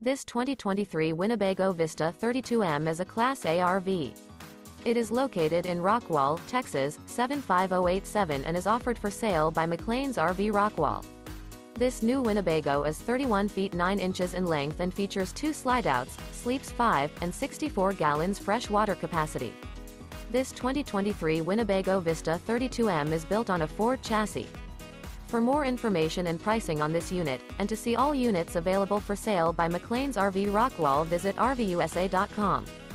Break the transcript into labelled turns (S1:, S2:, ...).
S1: This 2023 Winnebago Vista 32M is a Class A RV. It is located in Rockwall, Texas, 75087 and is offered for sale by McClain's RV Rockwall. This new Winnebago is 31 feet 9 inches in length and features 2 slideouts, sleeps 5, and 64 gallons fresh water capacity. This 2023 Winnebago Vista 32M is built on a Ford chassis. For more information and pricing on this unit, and to see all units available for sale by McClain's RV Rockwall, visit RVUSA.com.